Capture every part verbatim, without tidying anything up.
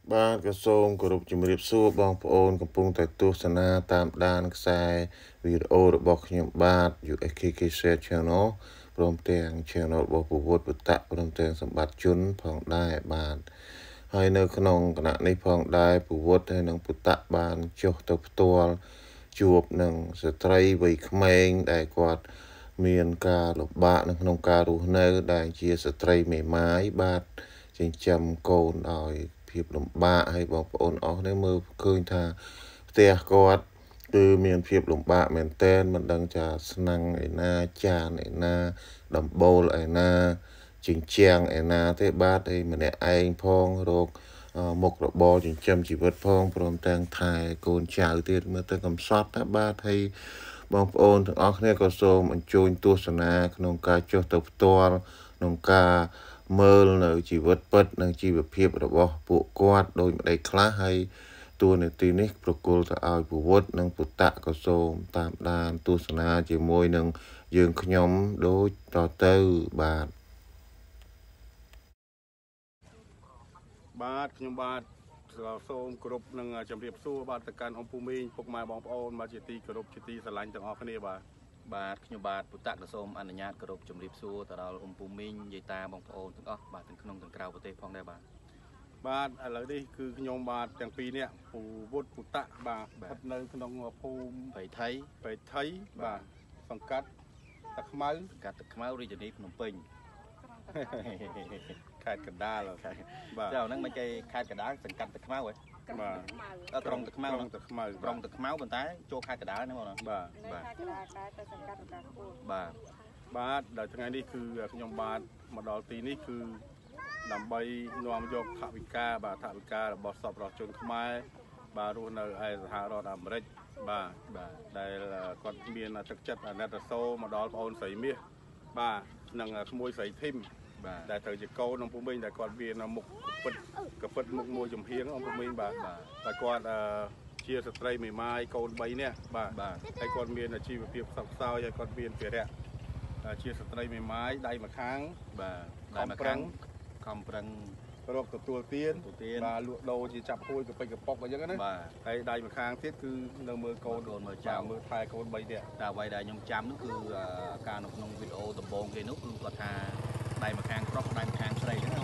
បាទក៏សូមគោរពជំរាបសួរបងប្អូនកំពុងតែទស្សនាតាមដានខ្សែវីដេអូរបស់ខ្ញុំបាទ ยู เอส เค เค Share Channel ព្រមទាំង Channel របស់ពវត្តបតៈព្រមទាំងសម្បត្តិជនផងដែរបាទហើយនៅក្នុងគណៈនេះផងដែរពវត្តហើយនិងបតៈបានចុះទៅផ្ទាល់ជួបនឹងស្ត្រីវ័យក្មេងដែលគាត់មានការលំបាកនៅក្នុងការរស់នៅដែលជាស្ត្រីមេម៉ាយបាទចិញ្ចឹមកូនឲ្យភាពលំបាកហើយបងប្អូនអស់នេះមើលឃើញថាផ្ទះគាត់គឺមានភាពលំបាកមែនទែនមិនដឹងចាស្នាំងឯណាចានឯណាដំបូលឯណាជញ្ជាំងឯណាទេបាទហើយម្នាក់ឯងផងរោគមុខរបរចិញ្ចឹមជីវិតផងព្រមទាំងថែកូនចៅទៀតមើលទៅកំសត់ណាបាទហើយបងប្អូនទាំងអស់គ្នាក៏សូមអញ្ជើញទស្សនាក្នុងការចុះទៅផ្ទាល់ក្នុងការមើលនៅជីវិតពិតនិងជីវភាពរបស់ពួកគាត់ដោយម្ដេចខ្លះហើយតួនាទីនេះប្រគល់ទៅឲ្យពវត្តនិងពុតៈក៏សូមតាមដានទស្សនាជាមួយនឹងយើងខ្ញុំដូចតទៅបាទបាទខ្ញុំបាទសូមគោរពនឹងជម្រាបសួរបាទទៅកាន់អង្គភូមិពុកម៉ែបងប្អូនមកជាទីគោរពជាទីស្រឡាញ់ទាំងអស់គ្នាបាទបាទខ្ញុំបាទពុតៈក៏សូមអនុញ្ញាតគោរពជម្រាបសួរទៅដល់អង្គភូមិយាយតាបងប្អូនទាំងអស់បាទទាំងក្នុងទាំងក្រៅប្រទេសផងដែរបាទបាទឥឡូវនេះគឺខ្ញុំបាទទាំងពីរនាក់ពូវុឌ្ឍពុតៈបាទស្ថិតនៅក្នុងភូមិបៃថៃបៃថៃបាទសង្កាត់តាខ្មៅសង្កាត់តាខ្មៅរាជធានីភ្នំពេញខេត្តកណ្ដាលបាទចាហ្នឹងមិនគេខេត្តកណ្ដាលសង្កាត់តាខ្មៅហ៎បាទក្រុងតាខ្មៅក្រុងតាខ្មៅក្រុងតាខ្មៅប៉ុន្តែចូលខេត្តកណ្ដាលហ្នឹងបងបាទបាទខេត្តកណ្ដាលតែទៅសង្កាត់តាខ្ពស់បាទបាទដល់ថ្ងៃនេះគឺខ្ញុំបាទមកដល់ទីនេះគឺដើម្បីនាំយកថវិកាបាទថវិការបស់សពរដ្ឋជនខ្មែរបាទរស់នៅឯសហរដ្ឋអាមេរិកបាទបាទដែលគាត់មានទឹកចិត្តអាណិតអាសូរមកដល់បងអូនស្រីមាសបាទនិងក្មួយស្រីធីមបាទដែលត្រូវជាកូនôngភូមិដែលគាត់មានមុខកពិតកពិតមុខមួយចំហៀងôngភូមិបាទតែគាត់ជាស្ត្រីមេម៉ាយកូនបីនាក់បាទហើយគាត់មានអាជីវភាពសោកសោយហើយគាត់មានភារៈជាស្ត្រីមេម៉ាយដៃម្ខាងបាទដៃម្ខាងខំប្រឹងរកទទួលទានបាទលក់ដូរជាចាប់ហួយកពិចកប៉ុកអញ្ចឹងណាបាទហើយដៃម្ខាងទៀតគឺនៅមើលកូនកូនមើលចាំមើលថែកូនបីនាក់តែអ្វីដែលខ្ញុំចាំនោះគឺការនៅក្នុងវីដេអូដំបូងគេនោះគឺគាត់ថាដៃម្ខាងប្រុសដៃម្ខាងស្រីហ្នឹង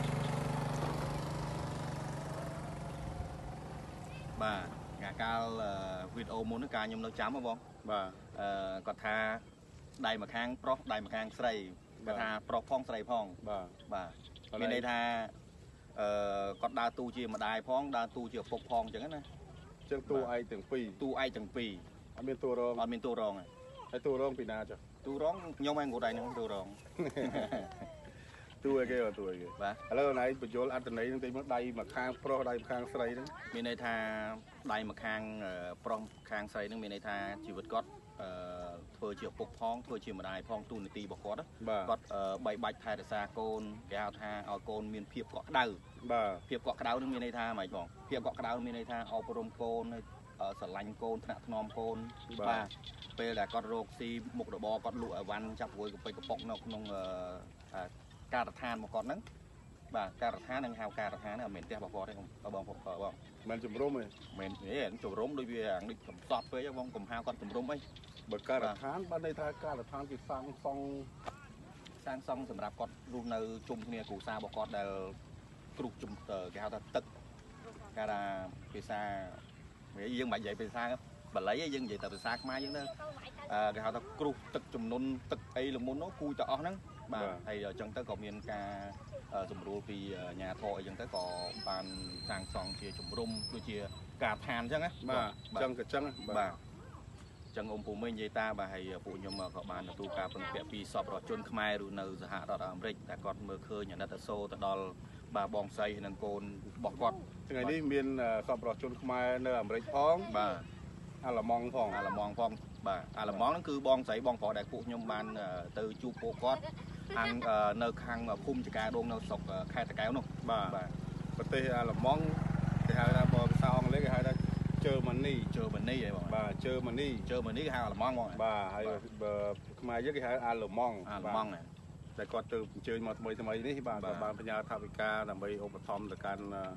បាទងាកាលវីដេអូមុនហ្នឹងការខ្ញុំនៅចាំហ៎បងបាទអឺគាត់ថាដៃម្ខាងប្រុសដៃម្ខាងស្រីគាត់ថាប្រុសផងស្រីផងបាទបាទមានន័យថាអឺគាត់ដើរតួជាម្ដាយផងដើរតួជាឪពុកផងអញ្ចឹងណាអញ្ចឹងតួឯកទាំងពីរតួឯកទាំងពីរអត់មានតួរងអត់មានតួរងហើយតួរងពីណាចុះតួរងខ្ញុំឯងគាត់ឯងហ្នឹងតួរងតួឯគេបាទតួឯគេបាទឥឡូវណៃបញ្យលអត្តន័យហ្នឹងតិចមកដៃម្ខាងប្រុសដៃម្ខាងស្រីហ្នឹងមានន័យថាដៃម្ខាងប្រុសខាងស្រីហ្នឹងមានន័យថាជីវិតគាត់អឺធ្វើជាឪពុកផងធ្វើជាម្ដាយផងទូនាទីរបស់គាត់គាត់បីបាច់ថែរក្សាកូនគេហៅថាឲ្យកូនមានភាពកក់ក្ដៅបាទភាពកក់ក្ដៅនឹងមានន័យថាម៉េចបងភាពកក់ក្ដៅមានន័យថាអប់រំកូនស្រឡាញ់កូនថ្នាក់ថ្នមកូនបាទពេលដែលគាត់រកស៊ីមុខរបរគាត់លក់អីវ៉ាន់ចាប់រួយកពិចកប៉ុកនៅក្នុងការដ្ឋានរបស់គាត់ហ្នឹងបាទការដ្ឋាននឹងហៅការដ្ឋានហ្នឹងអត់មែនផ្ទះរបស់គាត់ទេបងបងបងមិនជំរុំទេមិនទេជំរុំដូចវាអានេះកំសត់ពេកបងកុំហៅគាត់ជំរុំអីបើការដ្ឋានបានន័យថាការដ្ឋានគេសាងសង់សាងសង់សម្រាប់គាត់រស់នៅជុំគ្នាគ្រួសាររបស់គាត់ដែលគ្រុះជុំគេហៅថាទឹកគេថាភាសាយើងមិននិយាយភាសាបាលីយើងនិយាយតែភាសាខ្មែរយើងទៅគេហៅថាគ្រុះទឹកចំនួនទឹកអីលមុននោះគូទៅអស់ហ្នឹងបាទហើយអញ្ចឹងទៅក៏មានការសម្រួលពីអាជ្ញាធរអីចឹងទៅក៏បានសាងសង់ជាជំរុំដូចជាការដ្ឋានអញ្ចឹងណាបាទអញ្ចឹងក៏អញ្ចឹងបាទអញ្ចឹងអង្គភូមិនិយាយតាបាទហើយពួកខ្ញុំក៏បានទទួលការពឹងពាក់ពីសពរដ្ឋជនខ្មែរឬនៅសហរដ្ឋអាមេរិកតែគាត់មើលឃើញអាណិតអាសូរទៅដល់បាទបងស្រីនិងកូនរបស់គាត់ថ្ងៃនេះមានសពរដ្ឋជនខ្មែរនៅអាមេរិកផងបាទអាល្លឺម៉ង់ផងអាល្លឺម៉ង់ផងបាទអាល្លឺម៉ង់ហ្នឹងគឺបងស្រីបងប្រុសដែលពួកខ្ញុំបានទៅជួបពួកគាត់ខាងនៅខាងភូមិចកាដងនៅស្រុកខេត្តតាកែវនោះបាទបាទប្រទេសអាល្លឺម៉ង់គេហៅថាបើភាសាអង់គ្លេសគេហៅថា Germany Germany ហ៎បងបាទ Germany Germany គេហៅអាល្លឺម៉ង់បងបាទហើយបើខ្មែរយើងគេហៅអាល្លឺម៉ង់អាល្លឺម៉ង់តែគាត់ទៅអញ្ជើញមកថ្មីថ្មីនេះបាទគាត់បានផ្ញើថវិកាដើម្បីឧបត្ថម្ភទៅកាន់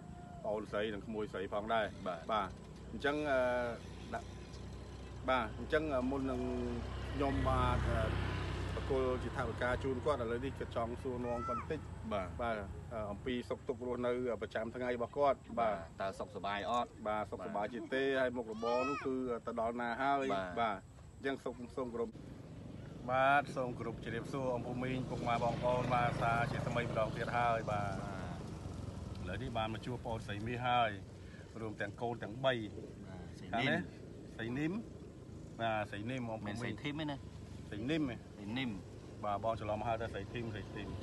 អូនស្រីនិងក្មួយស្រីផងដែរបាទអញ្ចឹងដាក់បាទអញ្ចឹងមុននឹងខ្ញុំបាទបកគលជាថាវិការជូនគាត់ឥឡូវនេះគាត់ចង់សួរនាំគាត់បន្តិចបាទបាទអំពីសុខទុក្ខរស់នៅប្រចាំថ្ងៃរបស់គាត់បាទតើសុខសប្បាយអត់បាទសុខសប្បាយជាទេហើយមុខរបរនោះគឺទៅដល់ណាហើយបាទអញ្ចឹងសូមសូមគោរពបាទសូមគោរពជម្រាបសួរអំពូមីងពុកម៉ែបងប្អូនបាទសាជាថ្មីម្ដងទៀតហើយបាទឥឡូវនេះបានមកជួបបងស្រីមាសហើយរួមទាំងកូនទាំងបីស្រីនីមស្រីនីមបាទស្រីនីមអំពូមីងស្រីធីមណាស្រីនីមស្រីនីមបាទបងច្រឡំហៅតែស្រីធីមស្រីធីម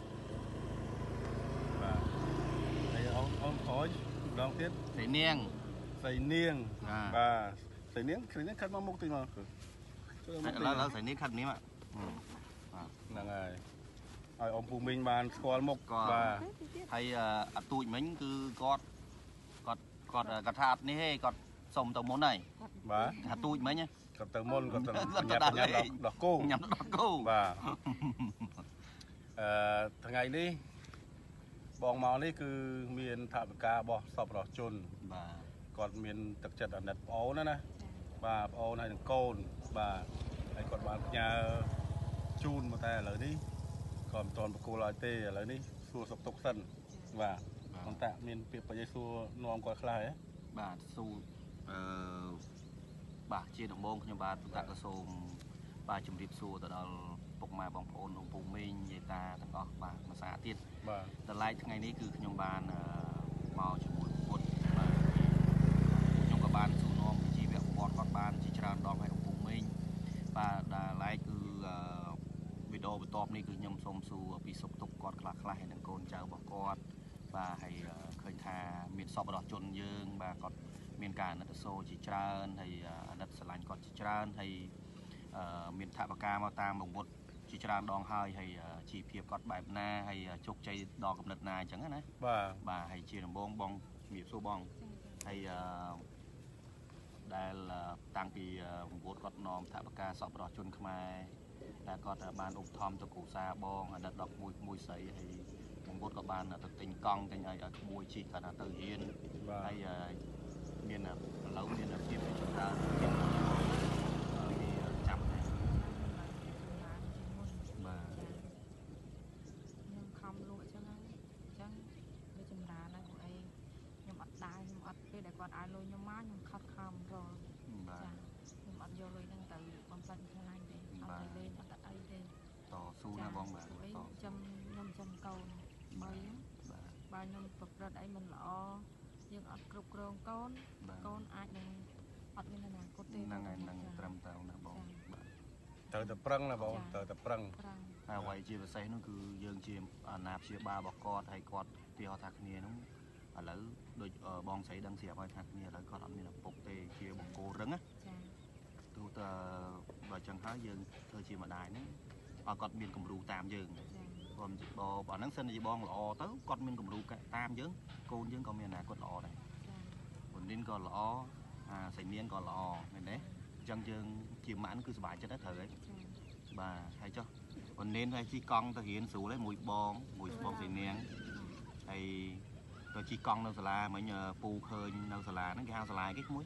បាទហើយអូនអូនខូចម្ដងទៀតស្រីនាងស្រីនាងបាទស្រីនាងស្រីនាងខាត់មកមុខតិចមកគឺឡើយឡើយស្រីនាងខាត់នេះបាទហ្នឹងហើយឲ្យអំពូមីងបានស្គាល់មុខបាទហើយអាទូចមិញគឺគាត់គាត់គាត់គាត់ថាអត់នេះទេគាត់សុំទៅមុនហើយបាទអាទូចមិញគាត់ទៅមុនគាត់ទៅញ៉ាំញ៉ាំដល់គោញ៉ាំដល់គោបាទអឺថ្ងៃនេះបងមកនេះគឺមានថវិការបស់សពរស់ជន់បាទគាត់មានទឹកចិត្តអាណិតប្អូនណាបាទប្អូនហើយនឹងកូនបាទហើយគាត់បានផ្ញើជូនមកតែឥឡូវនេះក៏មិនទាន់បកគោលឲ្យទេឥឡូវនេះសួរសុខទុក្ខសិនបាទប៉ុន្តែមានពាក្យបញ្ញាសួរនាំគាត់ខ្លះហ៎បាទសួរអឺបាទជាដំបូងខ្ញុំបាទតកសូមបាទជម្រាបសួរទៅដល់ពុកម៉ែបងប្អូនôngពូមីងយាយតាទាំងអស់បាទមួយសាទៀតបាទតម្លៃថ្ងៃនេះគឺខ្ញុំបានមកជាមួយពុទ្ធបាទខ្ញុំក៏បានសួរនាំជីវប្រវត្តិគាត់បានជាច្រើនដងឲ្យôngពូមីងបាទតម្លៃគឺវីដេអូបន្ទាប់នេះគឺខ្ញុំសូមសួរពីសុខទុក្ខគាត់ខ្លះខ្លះហើយនឹងកូនចៅរបស់គាត់បាទហើយឃើញថាមានសពរបស់ជនយើងបាទគាត់មានការអាណិតអាសូរជាច្រើនហើយអាណិតស្រឡាញ់គាត់ជាច្រើនហើយមានថវិកាមកតាមបង្វត់ជាច្រើនដងហើយហើយជីវភាពគាត់បែបណាហើយជោគជ័យដល់កំណត់ណាអញ្ចឹងណាបាទបាទហើយជាដំបូងបងជំរាបសួរបងហើយដែលតាំងពីបង្វត់គាត់នាំថវិកាសពរបស់ជនខ្មែរតែគាត់បានឧបត្ថម្ភទៅគ្រួសារបងអាណិតដល់មួយមួយស្រីហើយបង្វត់ក៏បានទៅទិញកង់ទិញឲ្យឲ្យក្មួយជីកគាត់ទៅរៀនហើយមានឥឡូវមានភាពច្រើនមានចាប់ដែរបាទខ្ញុំខំលក់អញ្ចឹងហើយអញ្ចឹងវាចម្រើនហើយពួកឯងខ្ញុំអត់ដែរខ្ញុំអត់ពេលដែលគាត់ឲ្យលុយខ្ញុំមកខ្ញុំខិតខំរកបាទខ្ញុំអត់យកលុយហ្នឹងទៅបំផ្លាញខ្លាញ់ទេអត់ទៅលេងអត់អីទេតស៊ូណាបងបាទតចាំខ្ញុំចាំកូនបីបាទខ្ញុំប្រព្រឹត្តអីមិនល្អយើងអត់គ្រប់គ្រងកូនកូនអាចនឹងអត់មានអនាគតទេហ្នឹងហើយហ្នឹងត្រឹមត្រូវណាបងបាទត្រូវតែប្រឹងណាបងត្រូវតែប្រឹងហើយអ្វីជាពិសេសនោះគឺយើងជាអាណាព្យាបាលរបស់គាត់ហើយគាត់ទីហោថាគ្នានោះឥឡូវដូចបងស្រីដឹងស្រាប់ហើយថាគ្នាឥឡូវគាត់អត់មានឪពុកទេជាបង្គោលរឹងណាចាទូទៅបើចឹងហើយយើងធ្វើជាម្ដាយហ្នឹងឲ្យគាត់មានគំរូតាមយើងគាត់បើអាហ្នឹងសិនជាបងល្អទៅគាត់មានគំរូតាមយើងកូនយើងក៏មានអនាគតល្អដែរបុណ្យក៏ល្អអាសៃនាងក៏ល្អមែនទេអញ្ចឹងយើងជាម៉ាក់គឺសុបាយចិត្តដែរត្រូវហើយបាទហើយចុះបុណ្យហើយជីកង់ទៅរៀនស្រួលហើយមួយបងមួយបងសៃនាងហើយទៅជីកង់នៅសាលាមិញពូឃើញនៅសាលាហ្នឹងគេហៅសាលាគេឈ្មោះ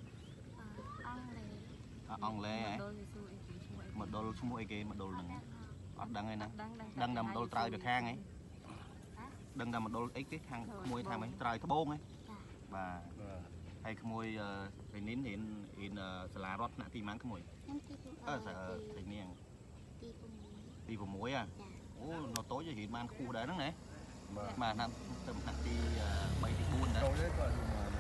អង់គ្លេសហ៎មកដុលឈ្មោះអីគេមកដុលហ្នឹងអត់ដឹងទេណាដឹងតែមកដុលត្រើយទៅខាងហ៎ដឹងតែមកដុលអីគេខាងក្មួយថាមិនត្រើយត្បូងហ៎បាទហើយក្មួយទៅនេះរៀនរៀនសាលារដ្ឋថ្នាក់ទីម៉ានក្មួយអឺទៅនាងទី6ហ៎អូនៅតូចរៀនបានខ្ពស់ដែរហ្នឹងណាបាទណាត់ទៅថ្នាក់ទី3ទី4ដែរតូចទេក៏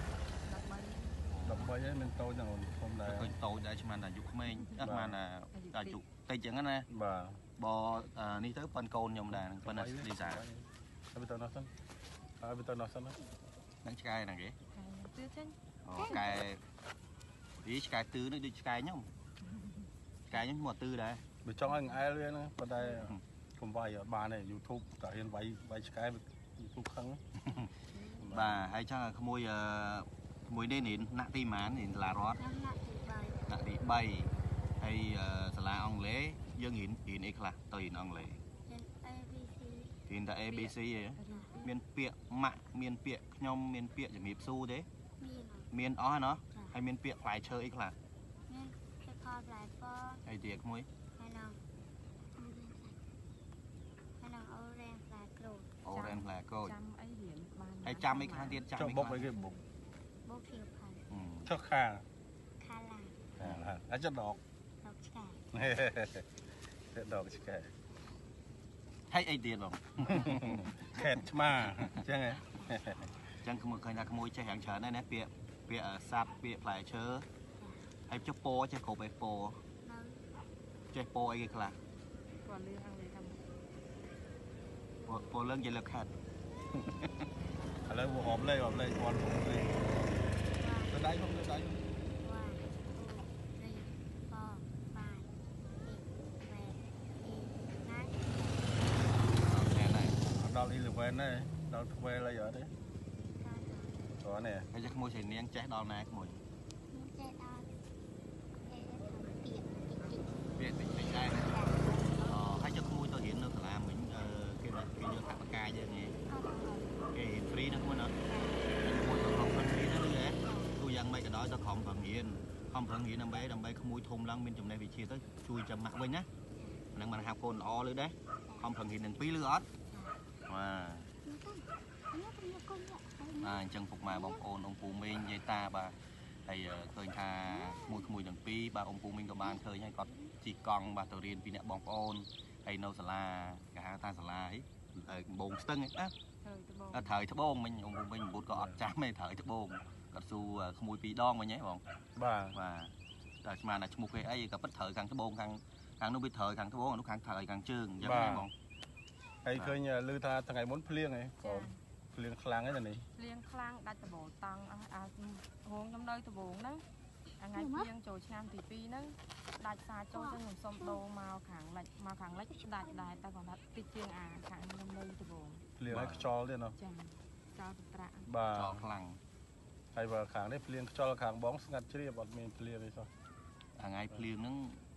13ហើយមិនតូចហ្នឹងធំដែរឃើញតូចដែរឆ្មានតែអាយុក្មេងអត់បានអាយុតិចចឹងណាបាទបើនេះទៅប៉ិនកូនខ្ញុំដែរប៉ិនលីសាហើយទៅនោះសិនហើយទៅនោះសិនហ្នឹងឆ្កែហ្នឹងគេទឿចេញអូឆ្កែនេះឆ្កែទឿនេះដូចឆ្កែខ្ញុំឆ្កែខ្ញុំឈ្មោះទឿដែរបើចង់ឲ្យអែលវាហ្នឹងប៉ុន្តែកុំវាយអត់បានទេ YouTube តែរៀនវាយវាយឆ្កែ YouTube ខឹងបាទហើយចឹងក្មួយក្មួយនេះនេះណាក់ទីម៉ាននេះសាលារដ្ឋណាក់ទី3ហើយសាលាអង់គ្លេសយើងរៀនរៀនអីខ្លះទៅរៀនអង់គ្លេសរៀនតែ A B C ហ៎ miền bịa mạ miền bịa nhom miền bịa chỉ miệp su thế មាន miền ó nó hay miền bịa phải chơi ít là មានតែខលផ្លែពណ៌ hay tiệc muối ហើយនឹងហើយនឹងអូរ៉េងផ្លែក្រូច ô ren là cô ចាំអីរៀនបាន hay chăm mấy khang tiền chăm ចុះ mấy បុកអី khang គេបុកបុកជាផាន់ ừ. ចុះខាខាឡាអាចចិត្តដកដកឆ្កែដកឆ្កែ thấy ai tiền không ខេតឆ្មាអញ្ចឹងហ៎ chẳng có một cái là môi chơi hàng chờ này nè bịa bịa sạp bịa phải chớ hay cho po chơi cổ bè po នៅ chơi po ai cái là គាត់លឿនអង់គ្លេសថា po po lớn chơi lực hạt ឥឡូវហមលេហមលេគាត់ហមលេទៅដៃខ្ញុំទៅដៃវ៉ារីប៉ប៉ាយអ៊ីវ៉េអ៊ីណា nè này ដល់អ៊ីលេវែនដែរដល់ទ្វែលអីអត់ទេកាលព្រោះនេះ bây giờ môi chảy niếng chết đòn này môi មានចេះដល់អេថាទៀបតិចតិច bịa tỉnh tỉnh đây ờ hay cho môi tôi hiện được là mình cái này cái như thằng ca như này អត់អត់ cái free nó cũng nó môi tôi không phần free nó nữa đấy tôi dặn mấy cái đó tôi không phần hiện không phần hiện năm bé năm bé không môi thùng lăng bên trong này bị chia tới chui chầm mặt bên nhá năng mà học cồn o lưới đấy không phần hiện đừng phí lưới ớt mà នេះទៅនេះទៅគុំទៅ à chân phục mà bông ôn ông phù minh dây ta bà thầy khơi tha mùi mùi đằng pi bà ông phù minh có ban khơi hay còn chỉ con bà tổ riêng pi nè bông ôn thầy nâu sả la cả ta sả la ấy bồn tưng ấy á ត្រូវទៅបង thời thấp bông mình ông phù minh bút có chám mày thời thấp bông còn su mùi pi đong mà nhé bọn បាទ và là mà là một cái ấy cả bất thời càng thấp bông càng càng nó bị thời càng thấp bông nó càng thời càng trương vậy đấy bọn ហើយឃើញឮថាថ្ងៃមុនភ្លៀងហ៎បងភ្លៀងខ្លាំងហ្នឹងនេះលៀងខ្លាំងដាច់ដបូលតង់អាហងខ្ញុំនៅដបូងហ្នឹងអាថ្ងៃភ្លៀងចូលឆ្នាំទីពីរហ្នឹងដាច់សារចូលទៅខ្ញុំសុំដូរមកខាងលិចមកខាងលិចដាច់ដែរតែគាត់ថាតិចជាងអាខាងខ្ញុំនៅដបូងភ្លៀងឲ្យខ្យល់ទៀតណោះចាចោលទៅប្រាក់បាទ cho khăn ហើយបើខាងនេះភ្លៀងខ្យល់ខាងបងស្ងាត់ជ្រាបអត់មានភ្លៀងទេសោះ à ngày phliêng nó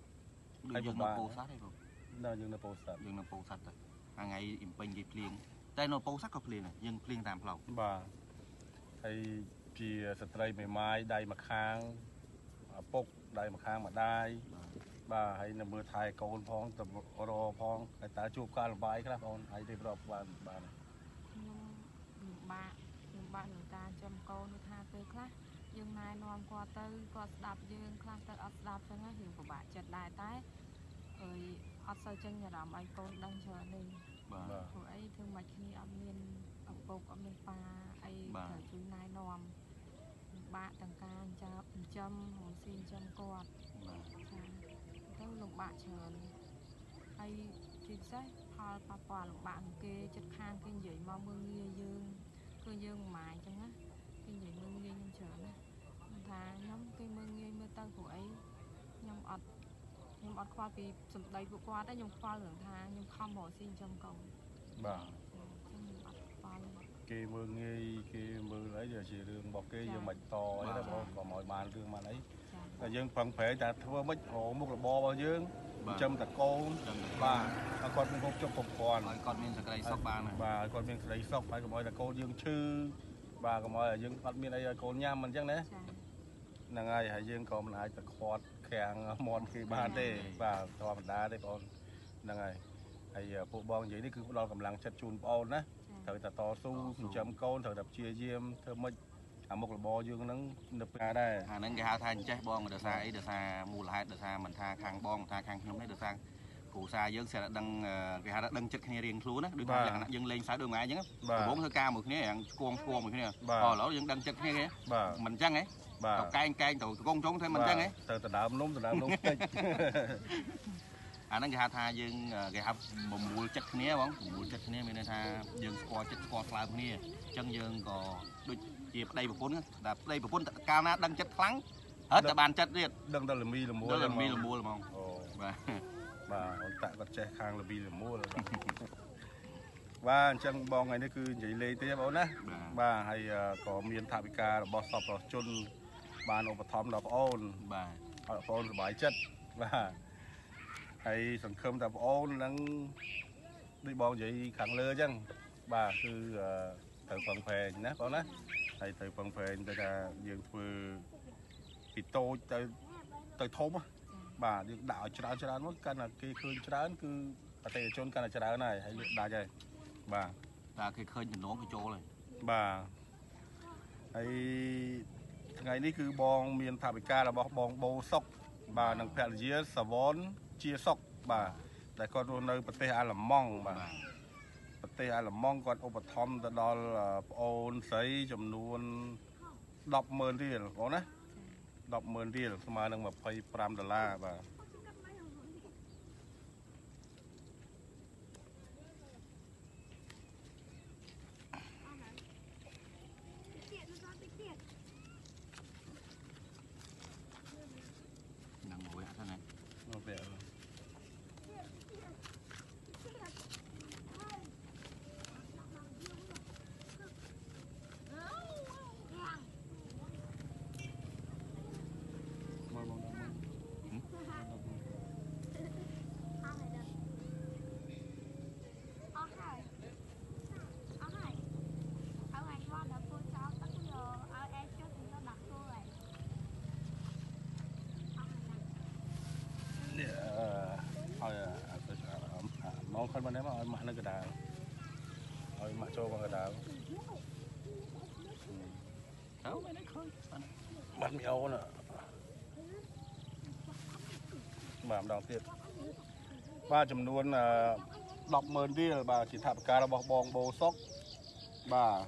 Hay đưa dương của nó bà. po sát hay không នៅយើងនៅពោធិ៍សាត់ dương nó po sát rồi à ngày im pin cái phliêng đây nó po sát có phliêng này dương phliêng tam phlau បាទហើយជាស្ត្រីមេម៉ាយដៃម្ខាងឪពុកដៃម្ខាងម្ដាយបាទហើយនៅមើលថែកូនផងទៅរផងហើយតើជួបការលំបាកខ្លះបងហើយរៀបរាប់បានបានខ្ញុំលំបាកលំបាកនឹងការចំកូននោះថាពេលខ្លះយើងណែនាំគាត់ទៅគាត់ស្ដាប់យើងខ្លះទៅអត់ស្ដាប់ចឹងហ្នឹងយើងពិបាកចិត្តដែរតែអើយអត់សូវចេញអារម្មណ៍ឲ្យកូនដឹងច្រើនទេបាទព្រោះអីធ្វើមិនគ្នាអត់មានឪពុកអត់មានប៉ាអីបាទត្រូវជួយណែនាំលំបាកទាំងការចាប់ចិញ្ចឹមហូរស៊ីចិញ្ចឹមគាត់បាទចាទៅលំបាកច្រើនហើយជាពិសេសផលប៉ះពាល់លំបាកនឹងគេចិត្តខាងគេនិយាយមកមើងងាយយើងគឺយើងមិនម៉ាយចឹងណាគេនិយាយមើងងាយខ្ញុំច្រើនណាថាខ្ញុំគេមើងងាយមើលទៅព្រោះអីខ្ញុំអត់ខ្ញុំអត់ខ្វល់ពីសម្ដីពួកគាត់ទេខ្ញុំខ្វល់រឿងថាខ្ញុំខំរកស៊ីចិញ្ចឹមកូនបាទខ្ញុំអត់ខ្វល់គេមើលងាយគេមើលអីវាជារឿងរបស់គេយើងមិនតអីណាបងក៏មកបានរឿងបានអីចាតែយើងប្រឹងប្រែងតែធ្វើមិនរកមុខរបររបស់យើងចិញ្ចឹមតកូនចាំតែបាទឲ្យគាត់មានគ្រប់ជប់គ្រប់គ្រាន់ឲ្យគាត់មានសក្តិសុខបានណាបាទឲ្យគាត់មានក្តីសុខហើយកុំឲ្យតែកូនយើងឈឺបាទកុំឲ្យយើងអត់មានអីឲ្យកូនញ៉ាំមិនអញ្ចឹងណាចាហ្នឹងហើយហើយយើងក៏មិនអាចទៅខាត់ខាំងមាត់គេបានទេបាទធម្មតាទេបងហ្នឹងហើយហើយពួកបងនិយាយនេះគឺផ្ដល់កម្លាំងចិត្តជូនបងណាត្រូវតែតស៊ូចិញ្ចឹមកូនត្រូវតែព្យាយាមធ្វើម៉េចអាមុខរបរយើងហ្នឹងនៅពេលដែរអាហ្នឹងគេហៅថាអញ្ចេះបងដោយសារអីដោយសារមូលហេតុដោយសារមិនថាខាងបងថាខាងខ្ញុំនេះដោយសារគ្រូសាយើងស្រាប់តែដឹងគេហៅថាដឹងចិត្តគ្នារៀងខ្លួនណាដូចថាលក្ខណៈយើងលេងសើចដូចថ្ងៃអញ្ចឹងដំបូងធ្វើការមួយគ្នាយ៉ាងស្គងស្គងមួយគ្នាអូឥឡូវយើងដឹងចិត្តគ្នាគេបាទមិនអញ្ចឹងហ៎បាទទៅកែងកែងទៅកងចុងធ្វើមិនអញ្ចឹងហ៎ទៅដណ្ដើមនំដណ្ដើមនំតិចអាហ្នឹងគេហៅថាយើងគេហៅបំមូលចិត្តគ្នាបងបំមូលចិត្តគ្នាមានន័យថាយើងស្គាល់ចិត្តស្គាល់ស្លើគ្នាអញ្ចឹងយើងក៏ដូចជាប្តីប្រពន្ធតែប្តីប្រពន្ធកាលណាដឹងចិត្តខ្លាំងហើយតែបានចិត្តទៀតដឹងតែលមីលមួលដល់មានលមូលហ្មងអូបាទបាទអូនតាក់គាត់ចេះខាងលមីលមួលបាទអញ្ចឹងបងថ្ងៃនេះគឺនិយាយលេងទេបងណាបាទហើយក៏មានថវិការបស់សពរជនបានឧបត្ថម្ភដល់បងអូនបាទឲ្យបងអូនសប្បាយចិត្តបាទហើយសង្ឃឹមថាបងអូននឹងដូចបងនិយាយខាងលើអញ្ចឹង bà cứ từ phần phê nè con nè thầy từ phần phê người ta dương vừa bị tô tới tới thôm á bà được đạo cho đạo cho đạo mất căn là cái khơi cho đạo cứ ở đây chôn căn là cho đạo này hãy đa chơi bà là cái khơi nhìn nó cái chỗ này bà ấy ngàyนี้คือบองเมียนทาบิกาและบองบองโบซอกบ่านังแพลเยียสวอนเชียซอกบ่าแต่ก็ในประเทศอาลามองบ่าประเทศอาลามองก่อนอุปธรรมตลอดโอนใส่จำนวนดอกเมินเรียลโอ้นะดอกเมินเรียลสมาหนึ่งแบบไปปรามดอลลาร์บ่ามองคนมาเนี่ยมาเอาหมาในกระดาษเอาหมาโชว์บนกระดาษเขาไม่ได้เคยมันมีเอาน่ะบามดองเตี้ยบ้าจำนวนดอกเมินที่บ้าจิตถาปการระบบองโบซอกบ้า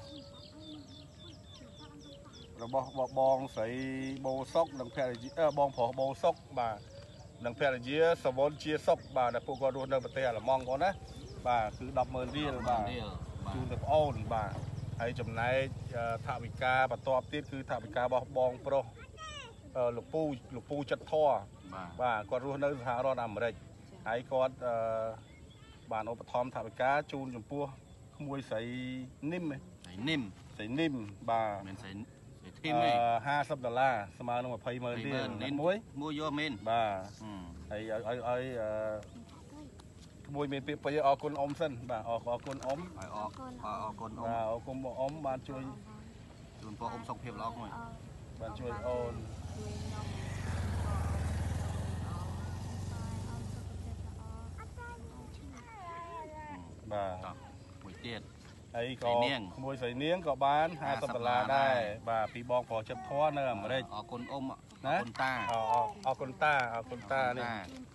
ระบบบองใส่โบซอกดังแพร่เออบองผอโบซอกบ้าดังแพร่เยอะสวอนเชียซอกบ่าแต่พวกก็รู้ในประเทศละมองก่อนนะบ่าคือดอกเมินเรียลบ่าจูนตะโอนบ่าให้จำนายทาวิกาปัตตอบติดคือทาวิกาบอบองโปรหลวงปู่หลวงปู่จัดท่อบ่าก็รู้ในสหรัฐอเมริกาให้ก็บ้านอุปธรรมทาวิกาจูนจมพัวขโมยใส่นิ่มไหมใส่นิ่มใส่นิ่มบ่าห้าสิบดอลลาร์สมาร์ทมาพายเมินเรียลมวยมวยโยเมนบ่าไอ้ไอ้ไอ้ขโมยเมนไปไปออกคนอมเส้นบ่าออกออกคนอมออกออกคนอมบ่าออกคนอมบ้านช่วยส่วนพออมสองเพียบล็อกหน่อยบ้านช่วยโอนบ่าหวยเตี้ยไอ้ก็ขโมยใส่เนี้ยงก็บ้านห้าสิบดอลลาร์ได้บ่าปีบองพอจับท้อเนอะมาได้ออกคนอมนะคนตาเอาเอาคนตาเอาคนตาเนี่ย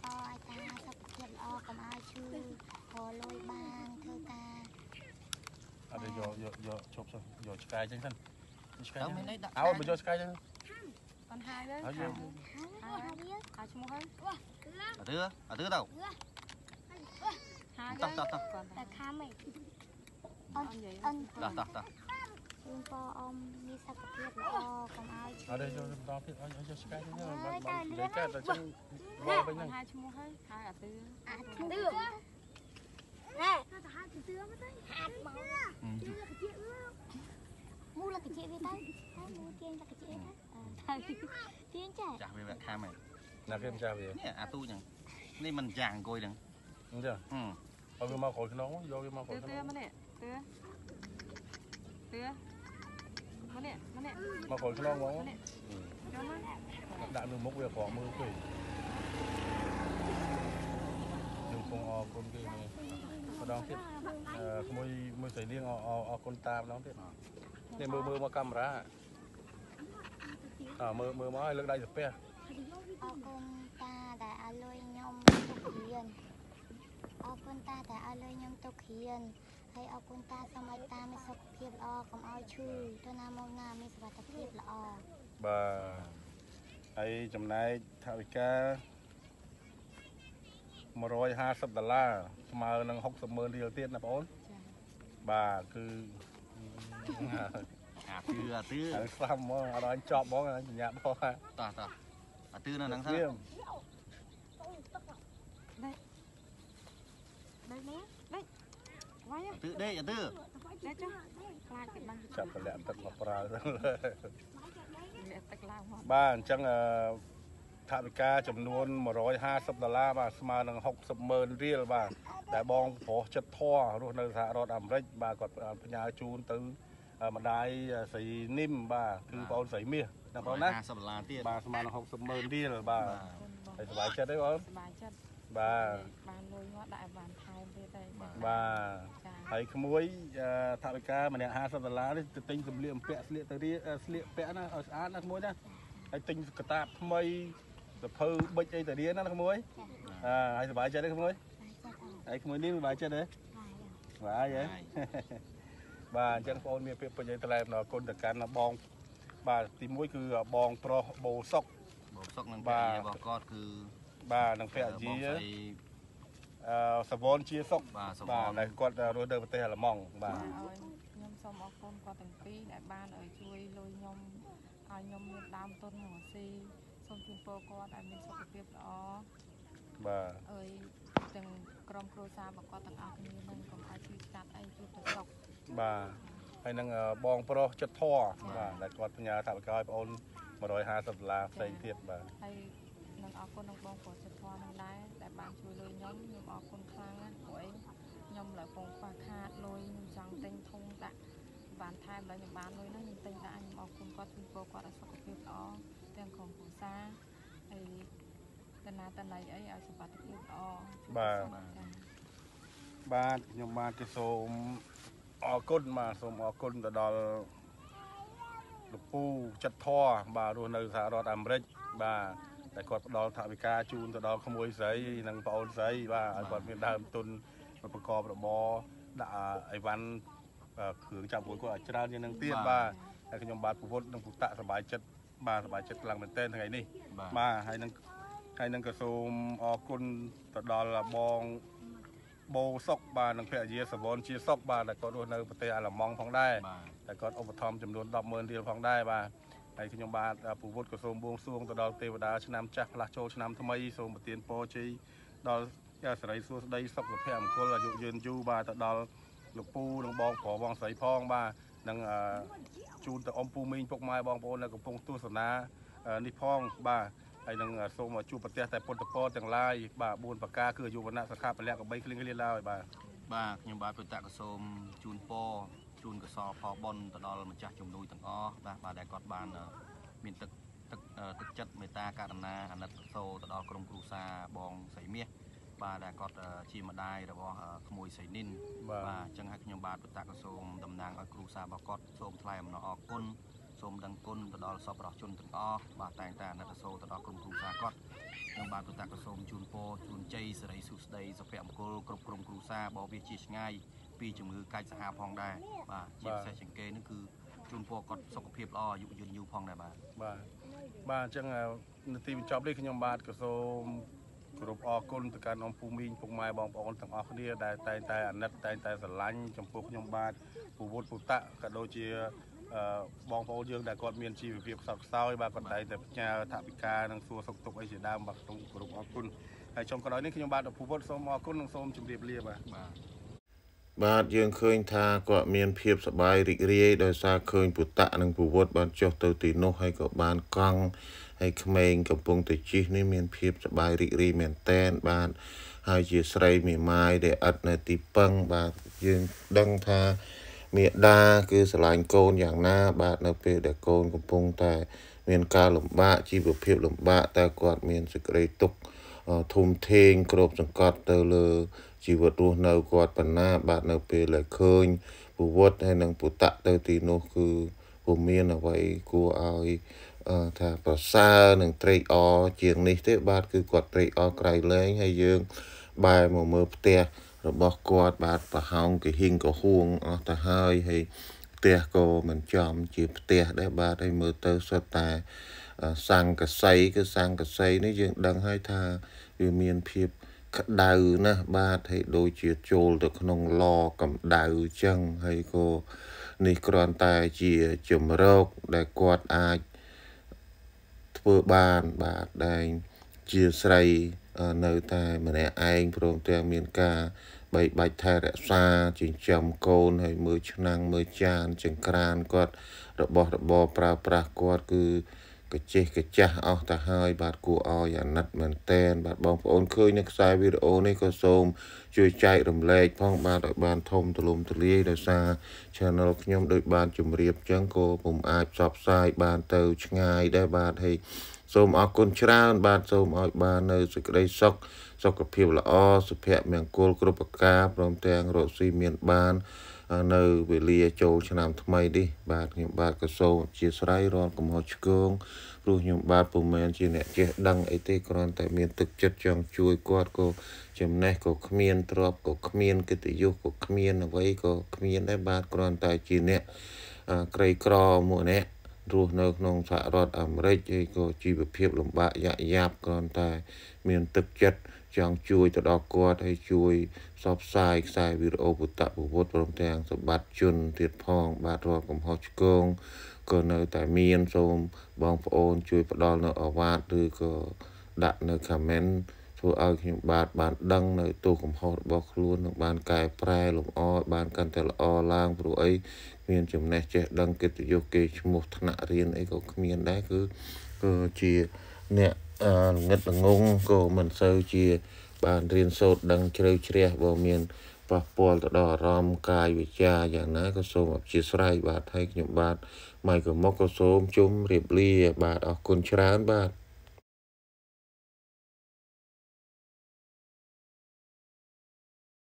เอาเดี๋ยวโยโยโยชบโยสกายจังท่านเอาไปโยสกายจัง còn hai đấy เอาโย hai chục hơn ở thứ ở thứ đâu hai tao tao tao là khá mày ân ân tao tao tao Hương po om mi sa cà phê là còn ai ở đây cho tao biết ở ở sky chứ nhá bạn bạn để cái tao chân lo bên này hai chục hơn hai ở tư à tư nè hai tư mới tới hạt màu mua là cái chị về tay mua tiền là cái chị đấy tiền chả chả về bạn khai mày là cái em chả về nè à tu chẳng nên mình chàng coi đừng đúng chưa ừ เอาcái mau khỏi cái nó vô cái mau khỏi cái nó nè tưa tưaมาเนี่ยมาเนี่ยมาขอข้างนอกมั้งด่านหนึ่งมุกเวียของมือคุยหนึ่งคงเอาคนกี่นี่มาดองทิศขโมยมือใส่เลี้ยงเอาเอาเอาคนตามน้องทิศเนี่ยมือมือมากำระอ่ามือมือมาให้เลิกได้สุดเปี้ยเอาคนตาแต่เอาเลยยมตกเขียนเอาคนตาแต่เอาเลยยมตกเขียนให้เอาคนตาสมัยตาไม่สักเพียบละอกับเอาชื่อตัวน้ำมองหน้าไม่สักเพียบละอบ่าไอ้จำนายทาวิกามาร้อยห้าสิบดอลลาร์มาหนึ่งหกสิบหมื่นเรียลเตี้ยนะป้อนบ่าคือ à tư à tư anh xăm món ở đó anh chọn món anh nhặt món à tao tao à tư nó nắng sao đây đây nè đây quay á tư đây à tư đây chứ chặt cái lẹm tật ngọc ra tật lao ba chẳng ថវិកាចំនួនmột trăm hai mươiដុល្លារបាទស្មើនឹងหกสิบម៉ឺនរៀលបាទតែបងប្រុសចិត្តធររស់នៅសហរដ្ឋអាមេរិកបាទគាត់ផ្ញើជូនទៅម្ដាយស្រីនីមបាទគឺបងស្រីមាសណាបងណាห้าสิบដុល្លារទៀតបាទស្មើនឹងหกสิบម៉ឺនរៀលបាទហើយសុបាយចិត្តទេបងសុបាយចិត្តបាទបានលុយមកដាក់បានថែមទៀតទេបាទហើយក្មួយថវិកាម្នាក់ห้าสิบដុល្លារនេះទៅទិញសម្លៀកបំពាក់ស្លៀកទៅរៀស្លៀកពាក់ណាឲ្យស្អាតណាក្មួយណាហើយទិញកតាបថ្មីសភៅប៊ិចអីទៅរៀនណាក្មួយអឺហើយសុបាយចិត្តទេក្មួយហើយក្មួយនេះសុបាយចិត្តទេបាទហ៎បាទអញ្ចឹងបងមានពាក្យពេចន៍ឲ្យថ្លែងដល់គុណទៅកាន់បងបាទទីមួយគឺបងប្រុសបូសុកបូសុកនឹងបាទរបស់គាត់គឺបាទនឹងភរិយាអឺសវនជាសុកបាទដែលគាត់រស់នៅប្រទេសអាល្លឺម៉ង់បាទខ្ញុំសូមអរគុណគាត់ទាំងពីរដែលបានឲ្យជួយលុយខ្ញុំឲ្យខ្ញុំមានដើមទុនមកស៊ីសូមជូនពរគាត់ឲ្យមានសុខភាពល្អបាទអើយទាំងក្រុមគ្រួសាររបស់គាត់ទាំងអស់គ្នានឹងកុំឲ្យឈឺស្កាត់អីជួបតែសុខបាទហើយនឹងបងប្រុសចិត្តធរបាទដែលគាត់ផ្ញើថវិកាឲ្យបងអូនmột trăm hai mươiដុល្លារផ្សេងទៀតបាទហើយនឹងអរគុណនឹងបងប្រុសចិត្តធរនឹងដែរដែលបានជួយលុយខ្ញុំខ្ញុំអរគុណខ្លាំងណាស់ព្រោះអីខ្ញុំឡើយពងខ្វះខាតលុយខ្ញុំចង់ទិញធុងដាក់បានថែមដល់ខ្ញុំបានលុយហ្នឹងខ្ញុំទិញដាក់ខ្ញុំអរគុណគាត់ជូនពរគាត់ឲ្យសុខភាពល្អទាំងក្រុមគ្រួសារហើយតណាតណៃអីឲ្យសុខភាពល្អបាទបាទខ្ញុំបាទគេសូមអរគុណបាទសូមអរគុណទៅដល់លោកពូចិត្តធរបាទរស់នៅសហរដ្ឋអាមេរិកបាទតែគាត់ផ្ដល់ថវិកាជូនទៅដល់ក្មួយស្រីនិងប្អូនស្រីបាទឲ្យគាត់មានដើមទុនប្រកបរបរដាក់អីវ៉ាន់គ្រឿងចាប់រួចគាត់ឲ្យច្រើនជាងនឹងទៀតបាទហើយខ្ញុំបាទពុទ្ធនិងពុតៈសប្បាយចិត្តបាទសប្បាយចិត្តខ្លាំងមែនទែនថ្ងៃនេះបាទហើយនឹងហើយនឹងក៏សូមអរគុណទៅដល់បងបូសុកបាទនិងភរិយាសវនជាសុកបាទដែលគាត់រស់នៅប្រទេសអាល្លឺម៉ង់ផងដែរតែគាត់ឧបត្ថម្ភចំនួនដប់ម៉ឺនរៀលផងដែរបាទហើយខ្ញុំបាទពុទ្ធក៏សូមបួងសួងទៅដល់ទេវតាឆ្នាំចាស់ផ្លាស់ចូលឆ្នាំថ្មីសូមប្រទានពរជ័យដល់សិរីសួស្តីសុខភាពមង្គលអាយុយឺនយូរបាទទៅដល់លោកពូនិងបងប្រុសបងស្រីផងបាទនិងជូនទៅអ៊ំពូមីងពុកម៉ែបងប្អូននៅកំពុងទស្សនានេះផងបាទហើយនឹងសូមជួបប្រទេសតែពុទ្ធពរទាំងឡាយបាទបួនប្រការគឺអាយុវណ្ណៈសុខៈពលៈកបីគ្លៀងគ្លៀនឡើយបាទបាទខ្ញុំបាទពុទ្ធៈក៏សូមជូនពរជូនកសលផលបុណ្យទៅដល់ម្ចាស់ជំនួយទាំងអស់បាទបាទដែលគាត់បានមានទឹកទឹកទឹកចិត្តមេត្តាករុណាអាណិតសោទៅដល់ក្រុមគ្រួសារបងស្រីមាសបាទដែលគាត់ជាម្ដាយរបស់ក្មួយស្រីនីនបាទអញ្ចឹងហើយខ្ញុំបាទពុទ្ធៈក៏សូមតំណាងឲ្យគ្រួសាររបស់គាត់សូមថ្លែងអំណរអគុណសូមដឹងគុណទៅដល់សពរស់ជនទាំងអស់បាទតែងតែអាណិតសោទៅដល់ក្រុមគ្រួសារគាត់ខ្ញុំបាទពុទ្ធៈក៏សូមជូនពរជូនជ័យសិរីសុស្ដីសុភមង្គលគ្រប់ក្រុមគ្រួសារបើវាជាឆ្ងាយពីជំងឺកាច់សាហាវផងដែរបាទជាពិសេសជាងគេនេះគឺជូនពរគាត់សុខភាពល្អអាយុយឺនយូរផងដែរបាទបាទបាទអញ្ចឹងនាទីបញ្ចប់នេះខ្ញុំបាទក៏សូមគោរពអរគុណទៅកាន់អ៊ំពូមីងពុកម៉ែបងប្អូនទាំងអស់គ្នាដែលតែងតែអាណិតតែងតែស្រឡាញ់ចំពោះខ្ញុំបាទពុទ្ធពុទ្ធៈក៏ដូចជាបងប្អូនយើងដែលគាត់មានជីវភាពខ្សត់ខ្សោយបាទគាត់តែងតែផ្ញើថវិកានិងសួរសុខទុក្ខអីជាដើមបាទខ្ញុំគោរពអរគុណហើយចុងក្រោយនេះខ្ញុំបាទពុទ្ធសូមអរគុណនិងសូមជម្រាបលាបាទបាទយើងឃើញថាគាត់មានភាពសប្បាយរីករាយដោយសារឃើញពុទ្ធៈនិងពុទ្ធបានចុះទៅទីនោះហើយក៏បានកង់ហើយក្មេងកំពុងតែជិះនេះមានភាពសប្បាយរីករាយមែនតែនបាទហើយជាស្រីមេម៉ាយដែលឥតនៅទីពឹងបាទយើងដឹងថាមេដាគឺស្រឡាញ់កូនយ៉ាងណាបាទនៅពេលដែលកូនកំពុងតែមានការលំបាកជីវភាពលំបាកតែគាត់មានសេចក្តីទុក្ខធំធេងគ្របសង្កត់ទៅលើជីវិតរស់នៅគាត់បណ្ណាបាទនៅពេលដែលឃើញពុទ្ធហើយនិងពុទ្ធៈទៅទីនោះគឺពុំមានអ្វីគួរឲ្យថាប្រសើរនិងត្រេកអរជាងនេះទេបាទគឺគាត់ត្រេកអរក្រៃលែងហើយយើងបែរមកមើលផ្ទះរបស់គាត់បាទប្រហោងគេហ៊ីងក៏ហួងអស់ទៅហើយហើយផ្ទះក៏មិនចំជាផ្ទះដែរបាទហើយមើលទៅសុទ្ធតែសង្កសីគឺសង្កសីនេះយើងដឹងហើយថាវាមានភាពក្តៅណាស់បាទហើយដូចជាចូលទៅក្នុងឡកម្ដៅចឹងហើយក៏នេះគ្រាន់តែជាជំរកដែលគាត់អាចធ្វើបានបាទដែលជាស្រីនៅតែម្នាក់ឯងព្រមទាំងមានការបីបាច់ថែរក្សាចិញ្ចឹមកូនហើយមើលឆ្នាំងមើលចានចង្ក្រានគាត់របស់របរប្រើប្រាស់គាត់គឺកចេះកចាស់អស់ទៅហើយបាទគួរឲ្យអាណិតមែនតែនបាទបងប្អូនឃើញនៅខ្សែវីដេអូនេះក៏សូមជួយចែករំលែកផងបាទឲ្យបានធំទូលំទូលាយដោយសារ channel ខ្ញុំដូចបានជម្រាបចឹងក៏ពុំអាចផ្សព្វផ្សាយបានទៅឆ្ងាយដែរបាទហើយសូមអរគុណច្រើនបាទសូមឲ្យបាននៅសេចក្តីសុខសុខភាពល្អសុភមង្គលគ្រប់ប្រការព្រមទាំងរកស៊ីមានបាននៅវេលាចូលឆ្នាំថ្មីនេះបាទខ្ញុំបាទក៏សូមអធិស្ឋានរងកំហុសឆ្គងព្រោះខ្ញុំបាទពុំមែនជាអ្នកចេះដឹងអីទេគ្រាន់តែមានទឹកចិត្តចង់ជួយគាត់ក៏ចំណេះក៏គ្មានទ្រព្យក៏គ្មានកិត្តិយសក៏គ្មានអ្វីក៏គ្មានដែរបាទគ្រាន់តែជាអ្នកក្រីក្រមួយអ្នករស់នៅក្នុងសហរដ្ឋអាមេរិកហើយក៏ជីវភាពលំបាកយ៉ាក់យ៉ាប់គ្រាន់តែមានទឹកចិត្តចង់ជួយទៅដល់គាត់ហើយជួយផ្សព្វផ្សាយខ្សែវីដេអូពុទ្ធពវុទ្ធព្រមទាំងសម្បត្តិជនទៀតផងបាទរាល់កំហុសឆ្គងក៏នៅតែមានសូមបងប្អូនជួយផ្ដល់នៅអាវ៉ាតឬក៏ដាក់នៅ comment ធ្វើឲ្យខ្ញុំបាទបានដឹងនៅទោសកំហុសរបស់ខ្លួននិងបានកែប្រែលម្អបានកាន់តែល្អឡើងព្រោះអីមានចំណេះចេះដឹងកិត្តិយសគេឈ្មោះថ្នាក់រៀនអីក៏គ្មានដែរគឺគឺជាអ្នកល្ងិតល្ងងក៏មិនសូវជាបានរៀនសូត្រដឹងជ្រៅជ្រះបើមានប៉ះពាល់ទៅដល់អារម្មណ៍កាយវិជាយ៉ាងណាក៏សូមអធិស្ឋានបាទហើយខ្ញុំបាទម៉ៃក៏មកក៏សូមជុំរៀបលាបាទអរគុណច្រើនបាទ